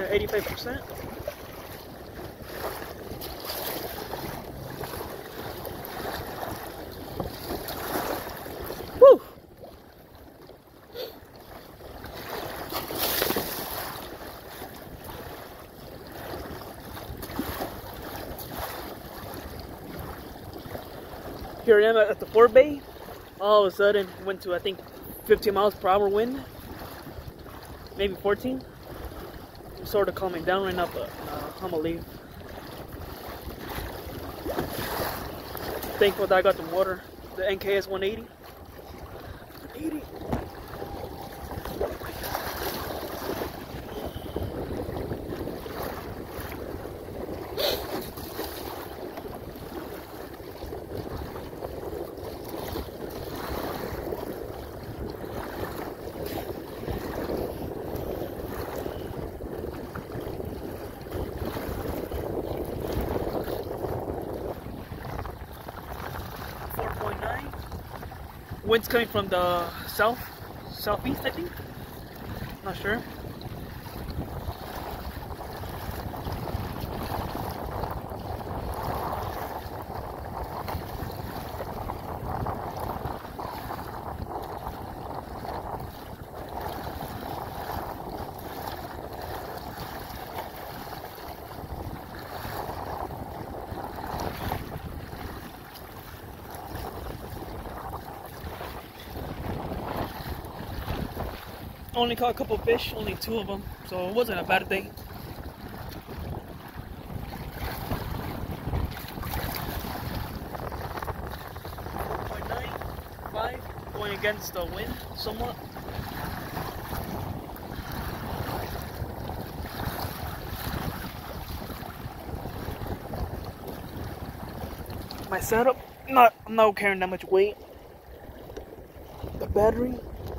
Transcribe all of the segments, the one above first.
at 85%. Woo! Here I am at the forebay. All of a sudden, went to I think 15 miles per hour wind, maybe 14. I'm sort of calming down right now, but I'm gonna leave. Thankful that I got the water, the Nk-180. 80. Wind's coming from the southeast, I think. Not sure. Only caught a couple of fish, only 2 of them, so it wasn't a bad day. .95, going against the wind somewhat. My setup, I'm not carrying that much weight. The battery.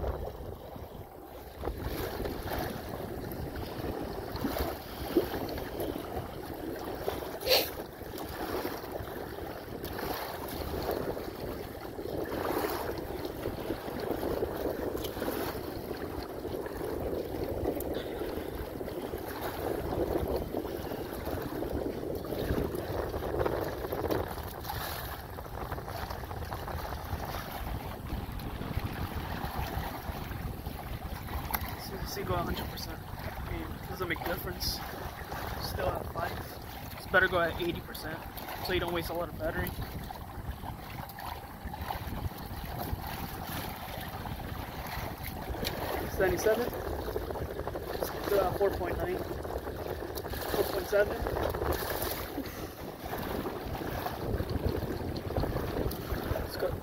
See, go 100%. I mean, it doesn't make a difference. Still at 5. It's better go at 80%, so you don't waste a lot of battery. .77. Still at 4.9. 4.7. Let's go.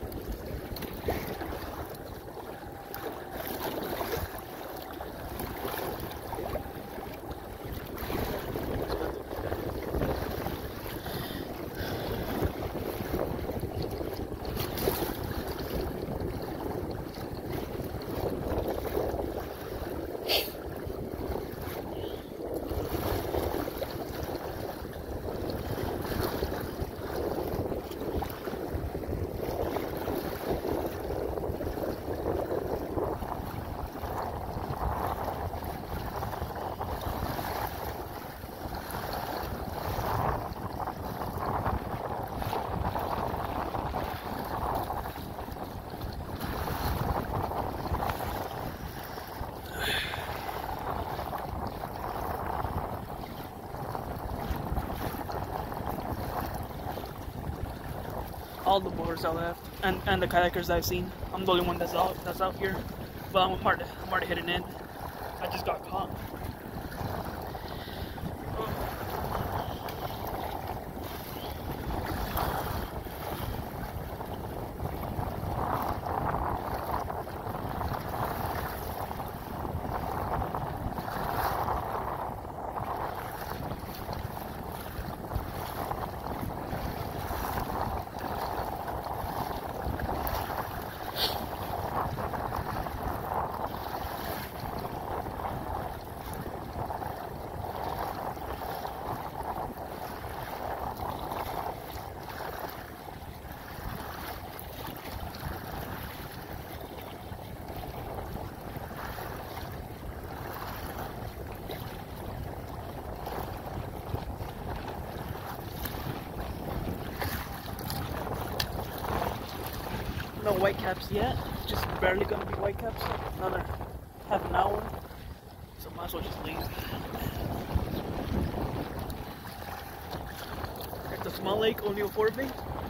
All the boaters I left, and the kayakers I've seen. I'm the only one that's out here, but I'm already heading in. I just got caught. no whitecaps yet. Just barely gonna be whitecaps. Another half an hour. So might as well just leave. At the small lake, O'Neill Forbay.